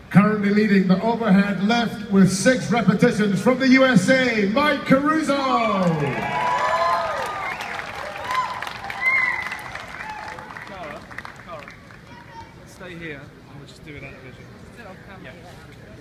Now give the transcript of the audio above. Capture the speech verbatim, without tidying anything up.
Currently leading the overhead left with six repetitions from the U S A, Mike Caruso. Cara, Cara, stay here and we'll just do it out of vision. Yeah.